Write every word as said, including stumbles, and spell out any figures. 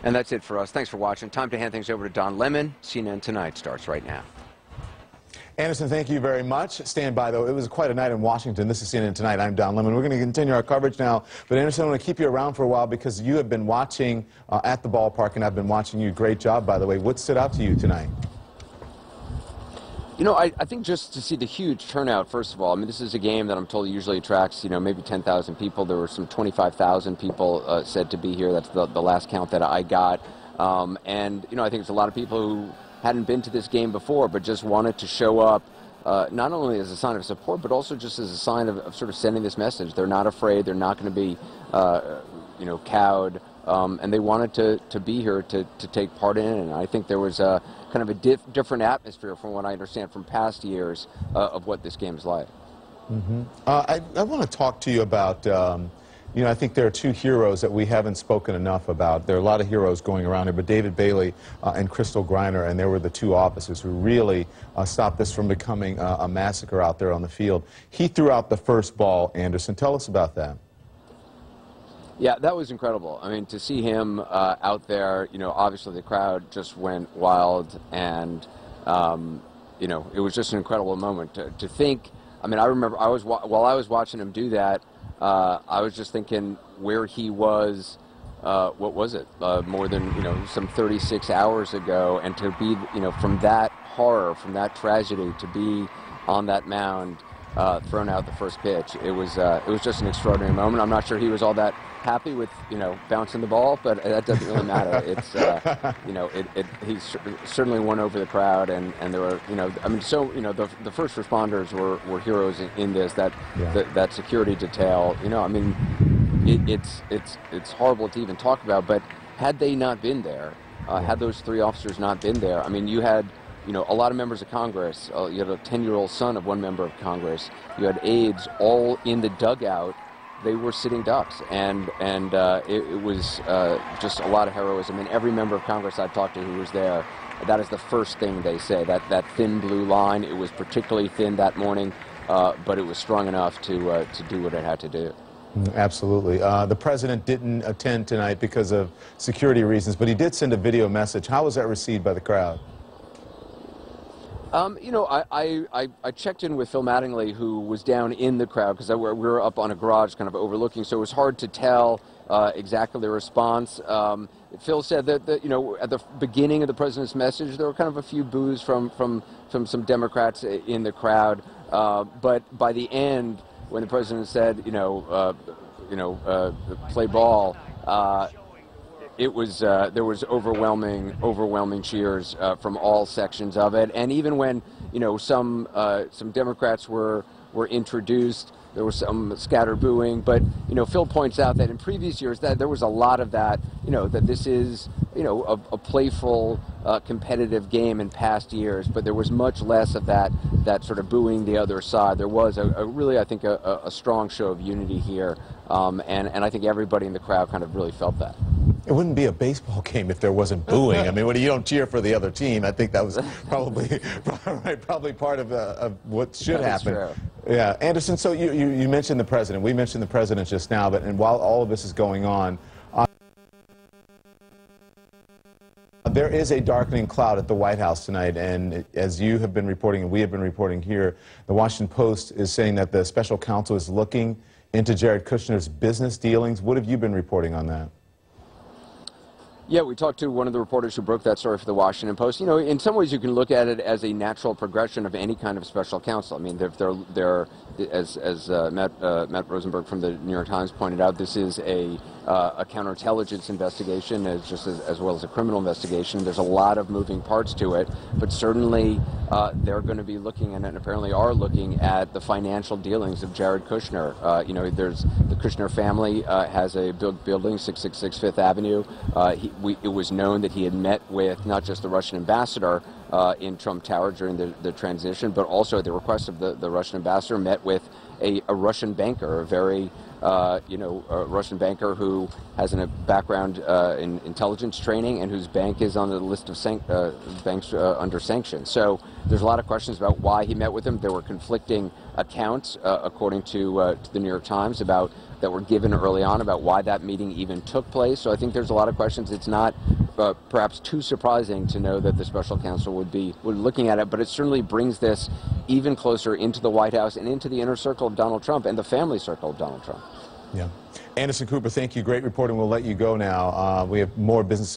And that's it for us. Thanks for watching. Time to hand things over to Don Lemon. C N N Tonight starts right now. Anderson, thank you very much. Stand by, though. It was quite a night in Washington. This is C N N Tonight. I'm Don Lemon. We're going to continue our coverage now. But, Anderson, I want to keep you around for a while because you have been watching uh, at the ballpark, and I've been watching you. Great job, by the way. What stood out to you tonight? You know, I, I think just to see the huge turnout, first of all, I mean, this is a game that I'm told usually attracts, you know, maybe ten thousand people. There were some twenty-five thousand people uh, said to be here. That's the, the last count that I got. Um, and, you know, I think there's a lot of people who hadn't been to this game before, but just wanted to show up, uh, not only as a sign of support, but also just as a sign of, of sort of sending this message. They're not afraid. They're not going to be, uh, you know, cowed. Um, and they wanted to, to be here to, to take part in it. And I think there was a kind of a diff different atmosphere from what I understand from past years uh, of what this game is like. Mm-hmm. uh, I, I want to talk to you about, um, you know, I think there are two heroes that we haven't spoken enough about. There are a lot of heroes going around here, but David Bailey uh, and Crystal Griner, and they were the two officers who really uh, stopped this from becoming uh, a massacre out there on the field. He threw out the first ball, Anderson. Tell us about that. Yeah, that was incredible. I mean, to see him uh, out there, you know, obviously the crowd just went wild, and, um, you know, it was just an incredible moment. To, to think, I mean, I remember I was, while I was watching him do that, uh, I was just thinking where he was, uh, what was it, uh, more than, you know, some thirty-six hours ago, and to be, you know, from that horror, from that tragedy, to be on that mound, uh, thrown out the first pitch. It was, uh, it was just an extraordinary moment. I'm not sure he was all that happy with, you know, bouncing the ball, but that doesn't really matter. It's, uh, you know, it, it, he certainly won over the crowd, and, and there were, you know, I mean, so, you know, the, the first responders were, were heroes in, in this, that, yeah. the, that security detail, you know, I mean, it, it's, it's, it's horrible to even talk about, but had they not been there, uh, had those three officers not been there, I mean, you had, you know, a lot of members of Congress, uh, you had a ten-year-old son of one member of Congress, you had aides all in the dugout. They were sitting ducks, and and uh, it, it was uh, just a lot of heroism. And every member of Congress I've talked to who was there, that is the first thing they say. That that thin blue line, it was particularly thin that morning, uh, but it was strong enough to uh, to do what it had to do. Absolutely. Uh, the president didn't attend tonight because of security reasons, but he did send a video message. How was that received by the crowd? Um, you know, I, I, I checked in with Phil Mattingly, who was down in the crowd, because we were up on a garage kind of overlooking, so it was hard to tell uh, exactly the response. Um, Phil said that, that, you know, at the beginning of the president's message, there were kind of a few boos from, from, from some Democrats in the crowd, uh, but by the end, when the president said, you know, uh, you know, uh, play ball, uh, it was, uh, there was overwhelming, overwhelming cheers uh, from all sections of it. And even when, you know, some, uh, some Democrats were, were introduced, there was some scattered booing. But, you know, Phil points out that in previous years that there was a lot of that, you know, that this is, you know, a, a playful, uh, competitive game in past years. But there was much less of that, that sort of booing the other side. There was a, a really, I think, a, a strong show of unity here. Um, and, and I think everybody in the crowd kind of really felt that. It wouldn't be a baseball game if there wasn't booing. I mean, when you don't cheer for the other team, I think that was probably probably part of, uh, of what should that happen. Is true. Yeah, Anderson. So you, you you mentioned the president. We mentioned the president just now, but and while all of this is going on, uh, there is a darkening cloud at the White House tonight. And as you have been reporting, and we have been reporting here, the Washington Post is saying that the special counsel is looking into Jared Kushner's business dealings. What have you been reporting on that? Yeah, we talked to one of the reporters who broke that story for the Washington Post. You know, in some ways you can look at it as a natural progression of any kind of special counsel. I mean, they're, they're, they're as, as uh, Matt, uh, Matt Rosenberg from the New York Times pointed out, this is a, uh, a counterintelligence investigation as, just as, as well as a criminal investigation. There's a lot of moving parts to it, but certainly uh, they're going to be looking, and apparently are looking, at the financial dealings of Jared Kushner. Uh, you know, there's the Kushner family uh, has a building, six six six Fifth Avenue. Uh, he, We, it was known that he had met with not just the Russian ambassador uh, in Trump Tower during the, the transition, but also at the request of the, the Russian ambassador, met with a, a Russian banker, a very, uh, you know, a Russian banker who has a background uh, in intelligence training and whose bank is on the list of san uh, banks uh, under sanctions. So there's a lot of questions about why he met with him. There were conflicting accounts, uh, according to, uh, to the New York Times, about that were given early on about why that meeting even took place. So I think there's a lot of questions. It's not uh, perhaps too surprising to know that the special counsel would be would looking at it, but it certainly brings this even closer into the White House and into the inner circle of Donald Trump and the family circle of Donald Trump. Yeah. Anderson Cooper, thank you. Great reporting. We'll let you go now. Uh, we have more business.